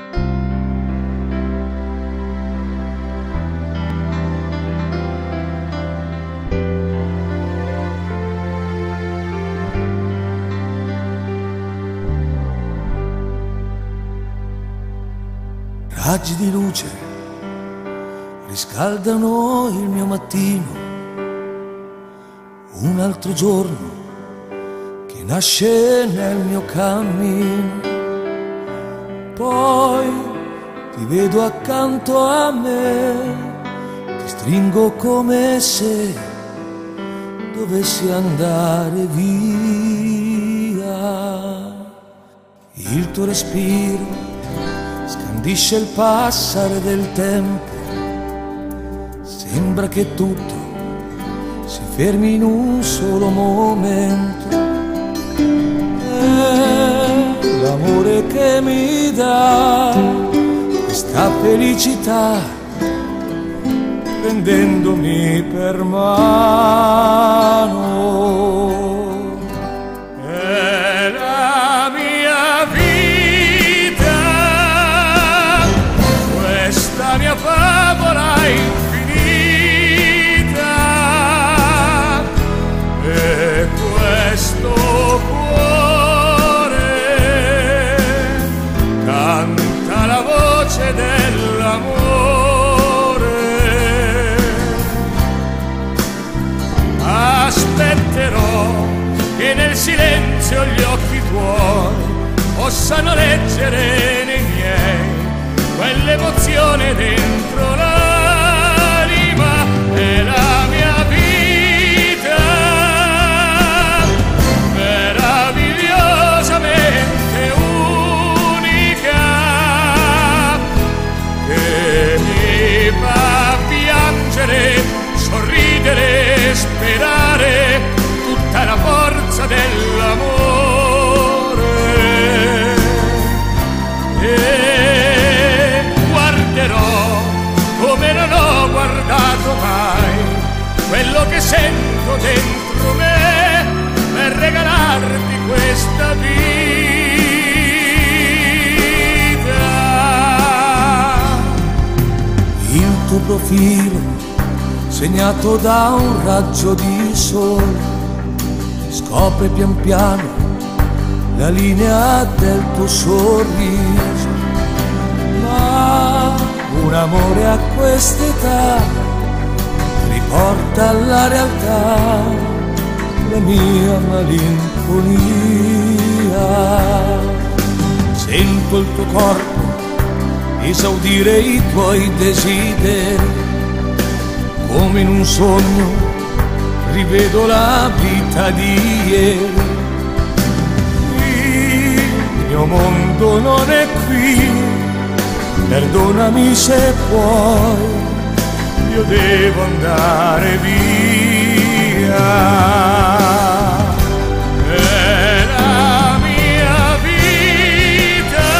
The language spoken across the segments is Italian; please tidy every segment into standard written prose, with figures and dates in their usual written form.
Raggi di luce riscaldano il mio mattino, un altro giorno che nasce nel mio cammino. Poi ti vedo accanto a me, ti stringo come se dovessi andare via. Il tuo respiro scandisce il passare del tempo, sembra che tutto si fermi in un solo momento. È l'amore che mi dà questa felicità, prendendomi per mano. Mia favola infinita, e questo cuore canta la voce dell'amore. Aspetterò che nel silenzio gli occhi tuoi possano leggere nei miei quell'emozione dentro l'anima. È la mia vita meravigliosamente unica, che mi fa piangere, sorridere, sperare tutta la forza dell'amore. Come non ho guardato mai quello che sento dentro me, per regalarti questa vita. Il tuo profilo segnato da un raggio di sole scopre pian piano la linea del tuo sorriso. Ma un amore a quest'età riporta alla realtà la mia malinconia. Sento il tuo corpo esaudire i tuoi desideri, come in un sogno rivedo la vita di ieri. Il mio mondo non è qui, perdonami se puoi, io devo andare via. È la mia vita,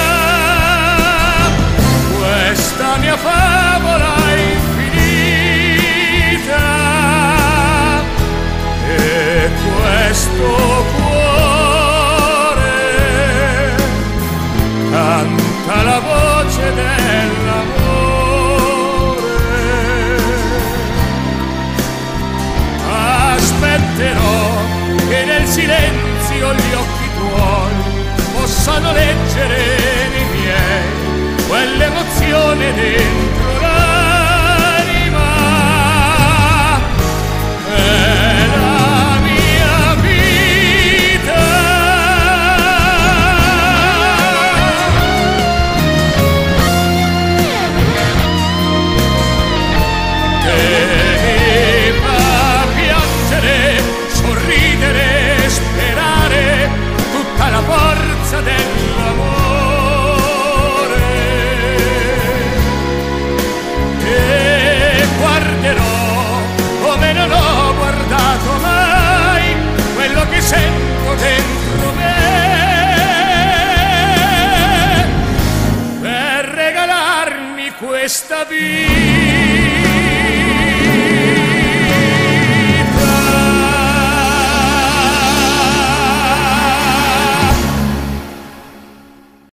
questa mia favola infinita, e questo cuore canta la voce dell'amore. Aspetterò che nel silenzio gli occhi tuoi possano leggere nei miei quell'emozione dentro l'anima. È la mia vita che mi fa piangere, sorridere, sperare tutta la forza dell'amore. E guarderò come non ho guardato mai quello che sento dentro me, per regalarmi questa vita.